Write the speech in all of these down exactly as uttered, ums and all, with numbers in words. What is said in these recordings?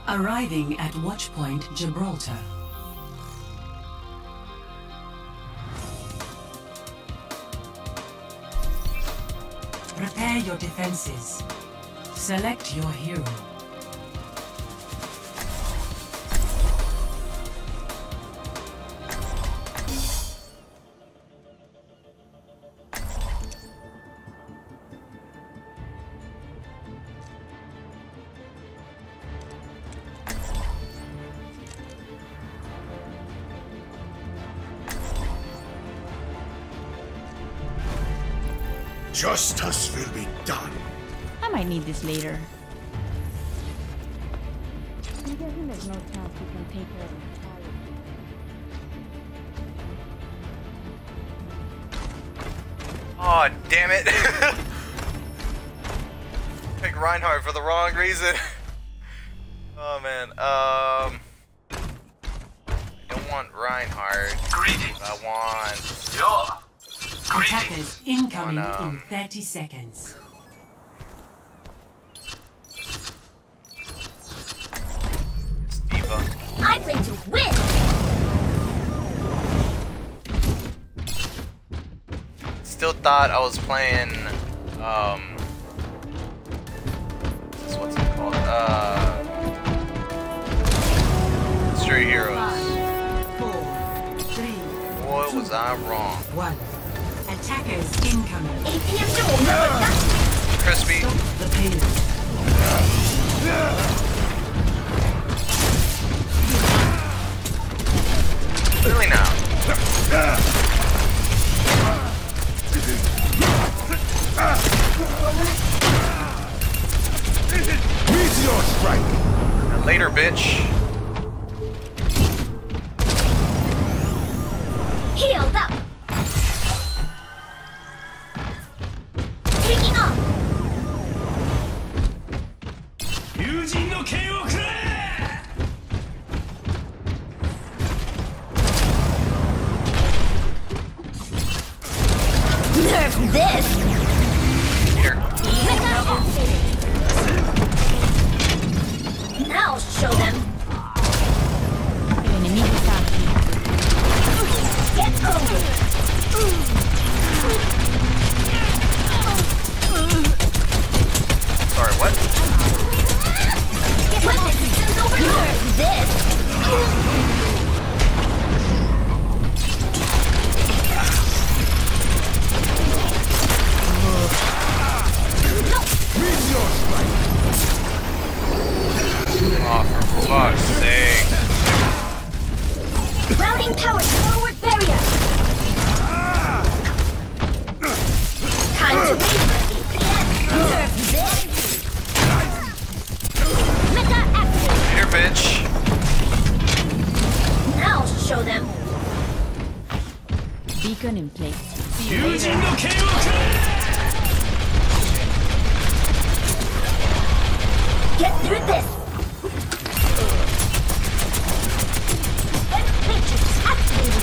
Arriving at Watchpoint Gibraltar. Prepare your defenses. Select your hero. Justice will be done. I might need this later. I'm guessing there's no chance we can take her entirely. Oh, damn it. Pick Reinhardt for the wrong reason. Oh, man. Um, I don't want Reinhardt. Greetings. I want... Yeah. Attackers incoming On, um, in thirty seconds. It's Diva. I play to win! Still thought I was playing, um... this- what's it called? Uh... Stray Heroes. Five, four, three, Boy, was I wrong. one. Attackers incoming. Atheist will never touch me! Crispy. Stop the payload. Really now. Meteor strike. Later, bitch. Healed up! Taking off! Nerf this! Here. Now I'll show them! El enemigo está aquí. Get over! Sorry, what? Weapon systems overload! Nerf this! Meteor strike. Oh, for fuck's sake. Routing power forward barrier! Time to wait for A P S! Nerf this! Meta active! Here, bitch. Now I'll show them! Beacon in place. See you later. Get through this! Matrix activated!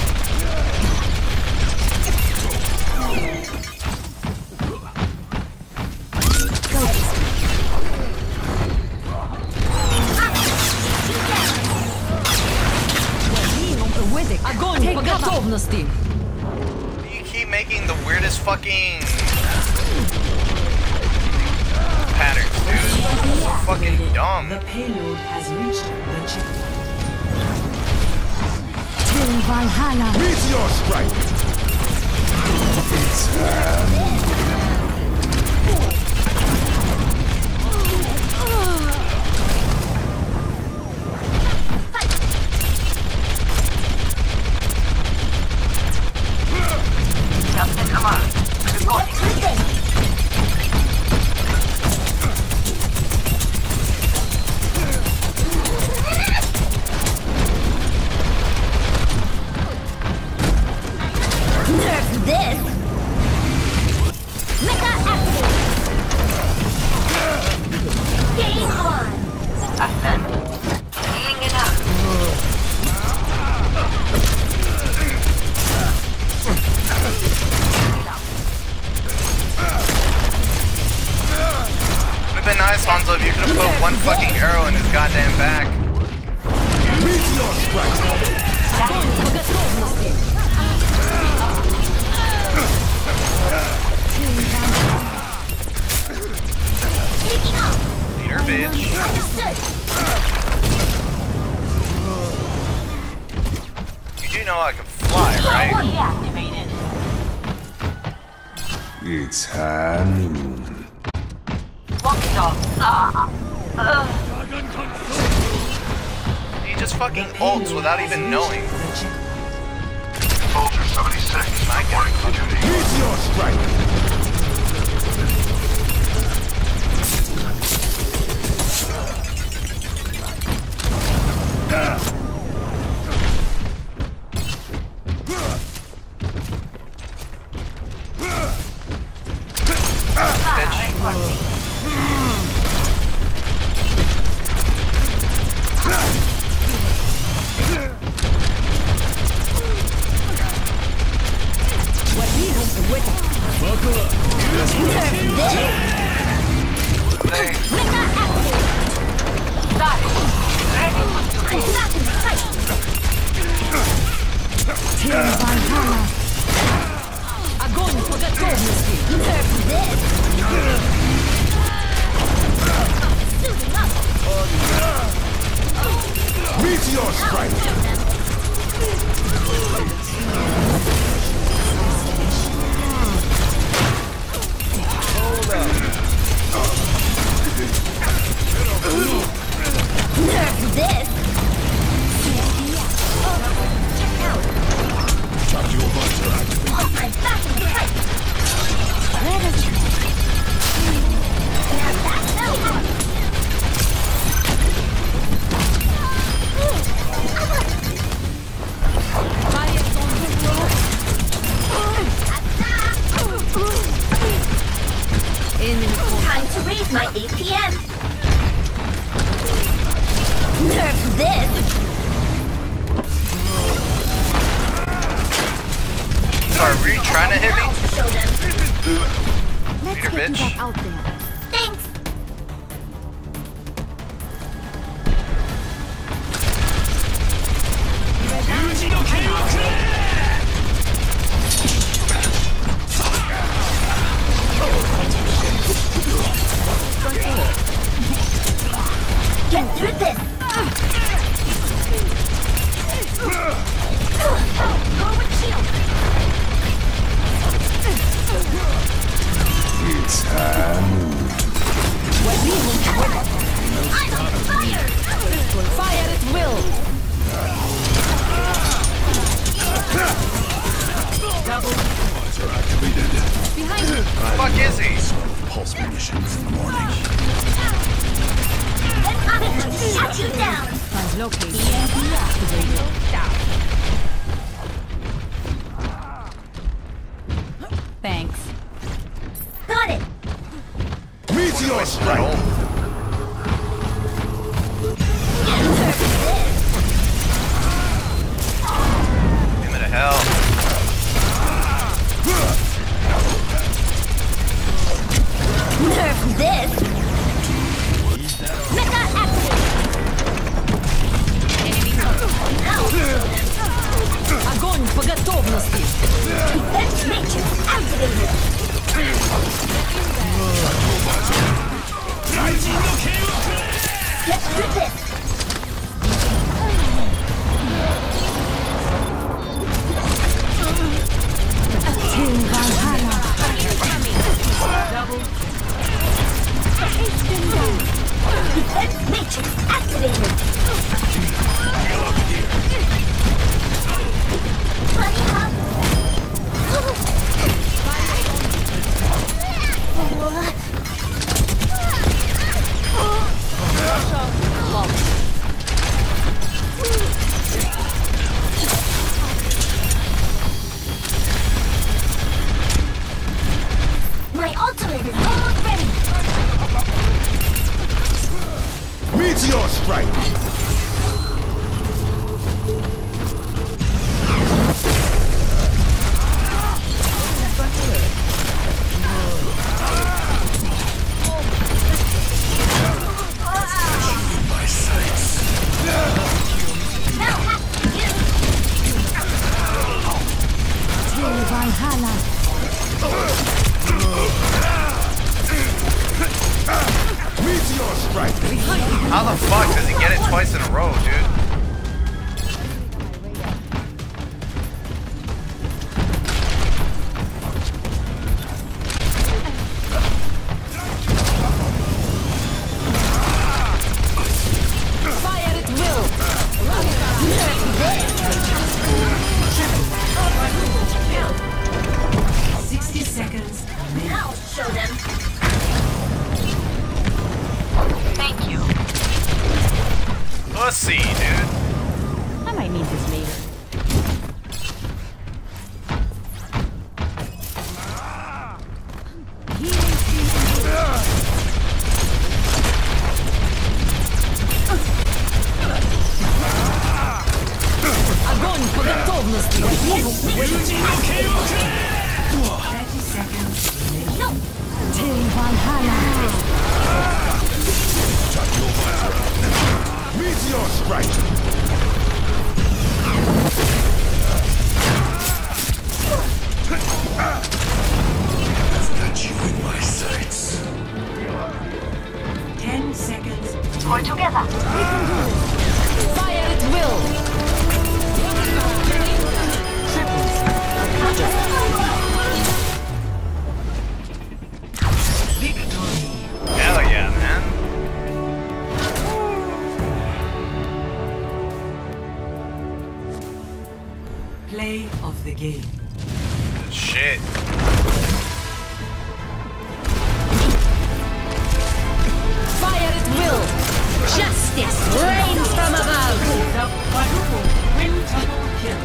Огонь по готовности! You keep making the weirdest fucking patterns, dude. So fucking dumb. The payload has reached the checkpoint. Valhalla! Meteor strike. It's Get through this! Nerf this! honest, Hanzo, if you could have put one fucking arrow in his goddamn back. Meteor strike. Taking off. Eat her, bitch. Understood. You do know I can fly, right? Deactivated. It's high noon. Walking off. Ah. He just fucking ults without even knowing. Soldier seventy-six. My God. Meteor strike. Meteor strike. Nerf this. Check out. I'm back in the fight. Let us. Now that's no. Time to raise my A P M. Nerf this. Are you trying to hit me? Show them. Let's Peter, get you bitch. back out there. Thanks. Get through this. Forward shield. It's high noon. I'm on fire. Fire at will. Behind you. Fuck is he? Pulse munitions in the morning. I'm going to shut you down. Translocate. E M P activated. Down. Thanks. Got it. Meteor strike. Give me the hell. Nerf this. Mecha activate. Огонь по готовности. Defense matrix activated. Get through this. Team Valhalla. Defense matrix activated. Buddy hop. My ultimate is almost ready. Meteor strike. How the fuck does he get it twice in a row, dude? Fire at will. sixty seconds. I'll show them. Thank you. Pussy, dude. I might need this later. Огонь по готовности! thirty seconds. remaining. Till Valhalla! Meteor strike! I've got you in my sights. ten seconds. We're together. Fire at will! Victory. Hell yeah, man. Play of the game. Good shit. Fire at will! Justice reigns from above! The quadruple quintuple kill.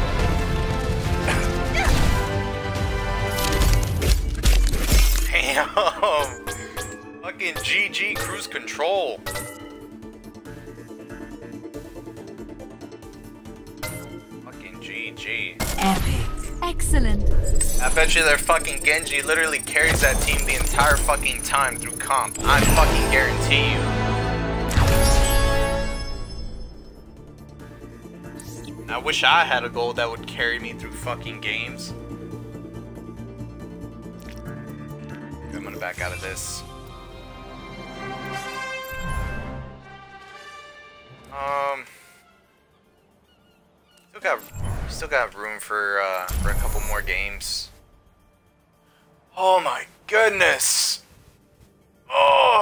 Damn. Fucking G G cruise control. Fucking G G. Epic. Excellent. I bet you their fucking Genji literally carries that team the entire fucking time through comp. I fucking guarantee you. I wish I had a goal that would carry me through fucking games. I'm gonna back out of this. Um, still got still got room for uh, for a couple more games. Oh my goodness! Oh.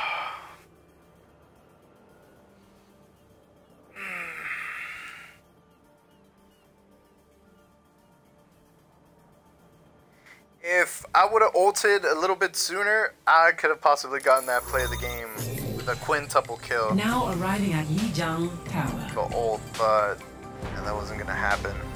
If I would have ulted a little bit sooner, I could have possibly gotten that play of the game with a quintuple kill. Now arriving at Yijiang Tower. The ult, but and that wasn't gonna happen.